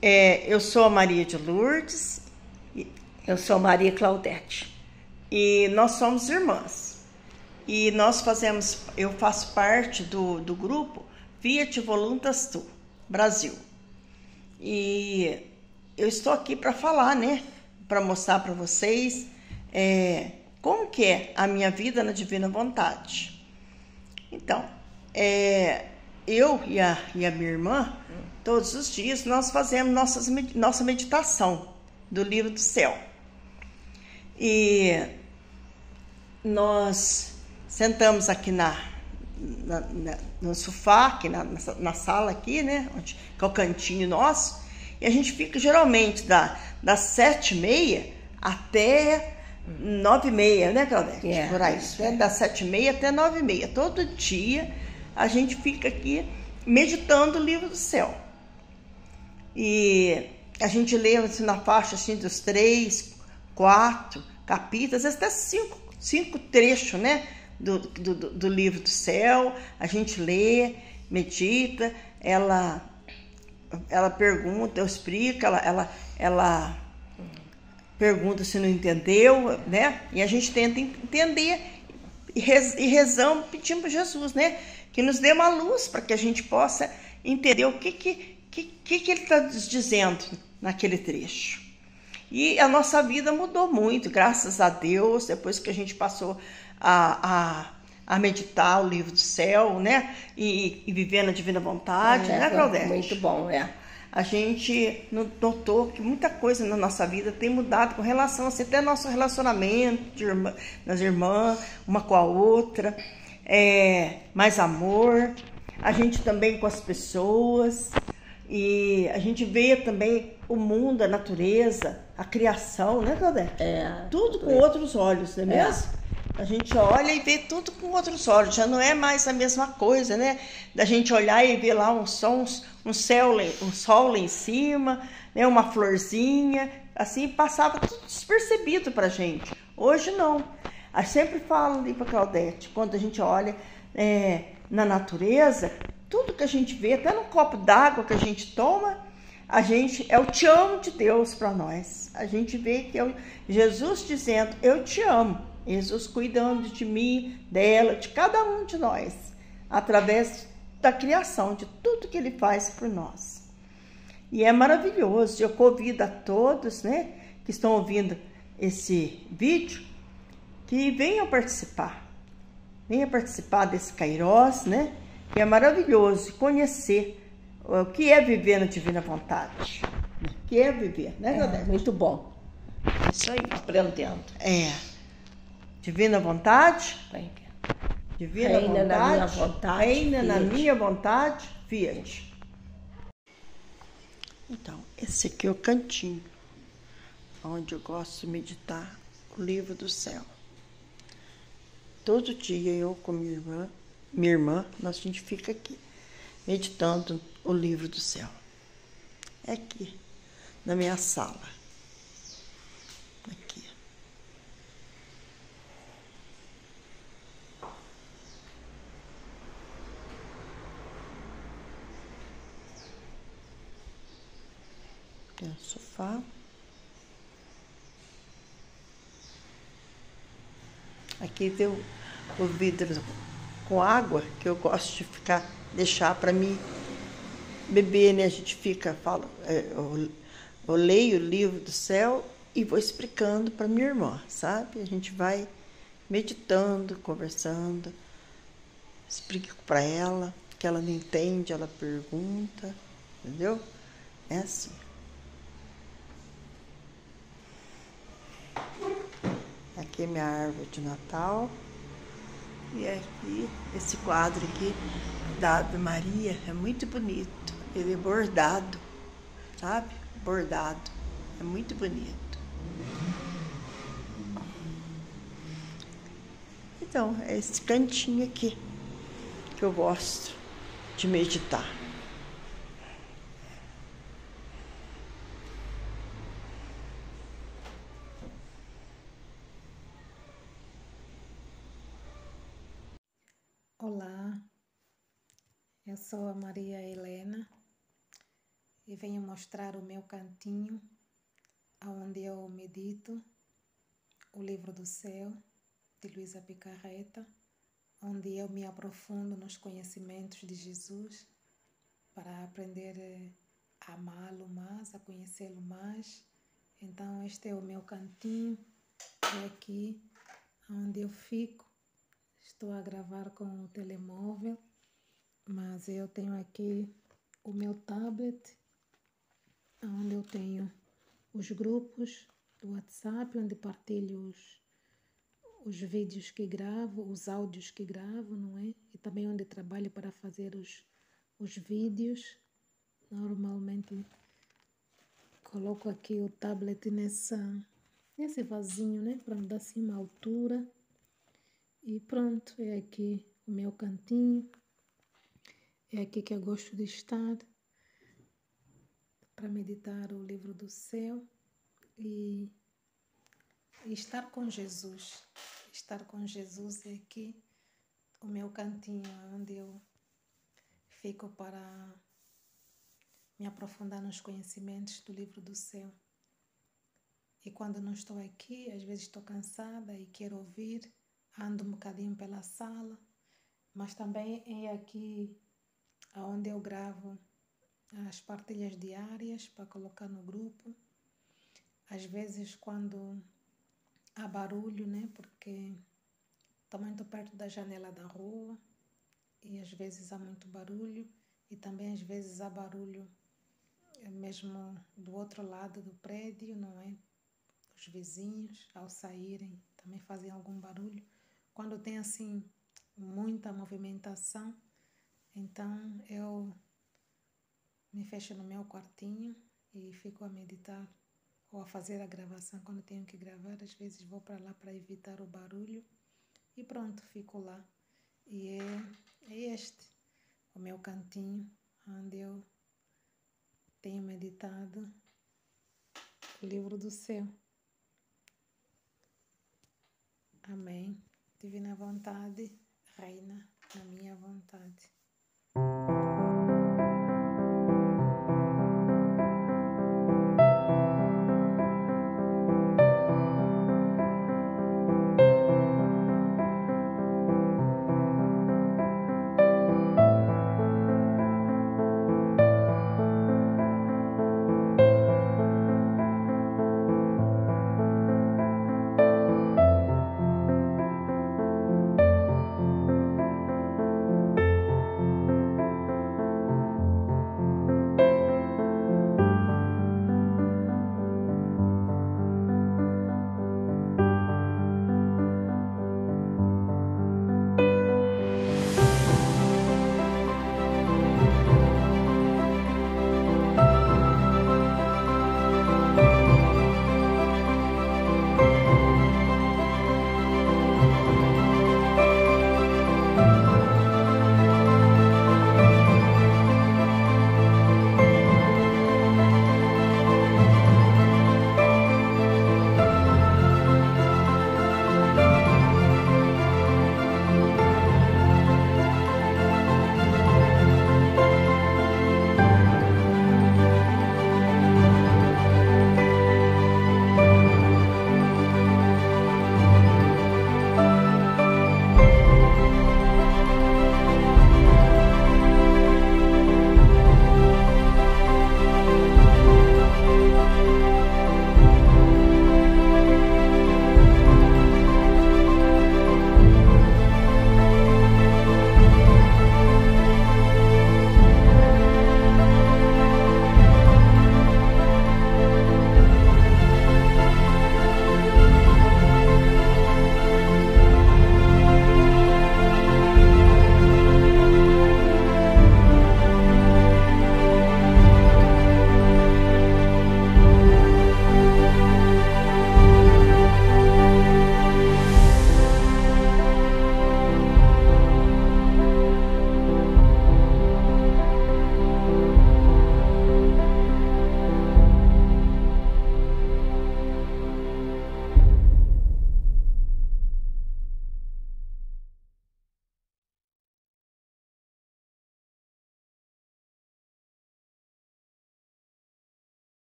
Eu sou a Maria de Lourdes. Eu sou Maria Claudete. E nós somos irmãs. E eu faço parte do grupo Fiat Voluntas Tu, Brasil. E eu estou aqui para falar, né? Para mostrar para vocês como que é a minha vida na Divina Vontade. Então, eu e a minha irmã, todos os dias, nós fazemos nossa meditação do Livro do Céu. E nós sentamos aqui no sofá, aqui na sala aqui, né? Que é o cantinho nosso. E a gente fica geralmente das 7h30 até 9h30, né, Claudete? Por aí. Das 7h30 até 9h30. Todo dia a gente fica aqui meditando o Livro do Céu. E a gente lê assim, na faixa assim, dos 3, 4 capítulos, até 5 trechos, né, do Livro do Céu. A gente lê, medita, ela pergunta, eu explico, ela pergunta se não entendeu, né? E a gente tenta entender e rezamos, pedimos para Jesus, né? Que nos dê uma luz para que a gente possa entender o que ele está dizendo naquele trecho. E a nossa vida mudou muito, graças a Deus, depois que a gente passou a meditar o Livro do Céu, né? E viver na Divina Vontade, né, Claudete? Muito bom, A gente notou que muita coisa na nossa vida tem mudado com relação assim, até nosso relacionamento das irmãs, uma com a outra, mais amor, a gente também com as pessoas, e a gente vê também o mundo, a natureza, a criação, né, Claudete? Tudo com outros olhos, não é mesmo? A gente olha e vê tudo com outros olhos, já não é mais a mesma coisa, né? Da gente olhar e ver lá um sol lá em cima, né? Uma florzinha, assim, passava tudo despercebido pra gente. Hoje não. Eu sempre falo ali pra Claudete, quando a gente olha na natureza, tudo que a gente vê, até no copo d'água que a gente toma, é o te amo de Deus para nós. A gente vê que é Jesus dizendo, eu te amo. Jesus cuidando de mim, dela, de cada um de nós, através da criação, de tudo que ele faz por nós. E é maravilhoso. Eu convido a todos, né, que estão ouvindo esse vídeo, que venham participar. Venham participar desse Kairos, né, que é maravilhoso conhecer o que é viver na Divina Vontade. O que é viver, né, Claudete? Muito bom. Isso aí. Aprendendo. Divina Vontade. Divina Reina Vontade. na minha vontade. Reina na minha vontade. Fiat. Então, esse aqui é o cantinho onde eu gosto de meditar o Livro do Céu. Todo dia eu com minha irmã, a gente fica aqui meditando o Livro do Céu. É aqui, na minha sala. Aqui. Tem o sofá. Aqui tem o vidro com água, que eu gosto de deixar para mim beber, né? A gente eu leio o Livro do Céu e vou explicando para minha irmã, sabe? A gente vai meditando, conversando, explico para ela, que ela não entende, ela pergunta, entendeu? É assim. Aqui é minha árvore de Natal. E aqui, esse quadro aqui da Ave Maria é muito bonito. Ele é bordado, sabe? Bordado. É muito bonito. Então, é esse cantinho aqui que eu gosto de meditar. Olá, eu sou a Maria Helena e venho mostrar o meu cantinho, onde eu medito o livro do céu, de Luísa Picarreta, onde eu me aprofundo nos conhecimentos de Jesus para aprender a amá-lo mais, a conhecê-lo mais. Então este é o meu cantinho, é aqui onde eu fico. Estou a gravar com o telemóvel, mas eu tenho aqui o meu tablet, onde eu tenho os grupos do WhatsApp, onde partilho os vídeos que gravo, os áudios que gravo, não é? E também onde trabalho para fazer os vídeos. Normalmente coloco aqui o tablet nesse vasinho, né? Para me dar assim uma altura. E pronto, é aqui o meu cantinho. É aqui que eu gosto de estar para meditar o livro do céu e estar com Jesus. Estar com Jesus é aqui o meu cantinho, onde eu fico para me aprofundar nos conhecimentos do livro do céu. E quando não estou aqui, às vezes estou cansada e quero ouvir, ando um bocadinho pela sala, mas também é aqui onde eu gravo as partilhas diárias para colocar no grupo. Às vezes quando há barulho, né? Porque estou muito perto da janela da rua e às vezes há muito barulho e também às vezes há barulho mesmo do outro lado do prédio, não é? Os vizinhos ao saírem também fazem algum barulho. Quando tem assim muita movimentação, então eu me fecho no meu quartinho e fico a meditar ou a fazer a gravação quando tenho que gravar. Às vezes vou para lá para evitar o barulho e pronto, fico lá. E é este o meu cantinho onde eu tenho meditado o livro do céu. Amém. Divina vontade reina na minha vontade.